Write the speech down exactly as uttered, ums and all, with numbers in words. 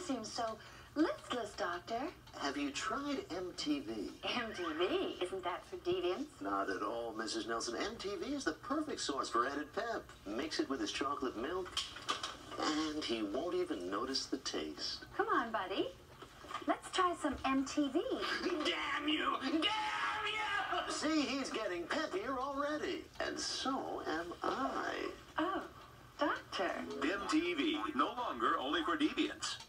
seem so listless, Doctor. Have you tried M T V? M T V? Isn't that for deviants? Not at all, Missus Nelson. M T V is the perfect source for added pep. Mix it with his chocolate milk, and he won't even notice the taste. Come on, buddy. Let's try some M T V. Damn you! Damn you! See, he's getting peppier already. And so am I. Oh, Doctor. M T V, no longer only for deviants.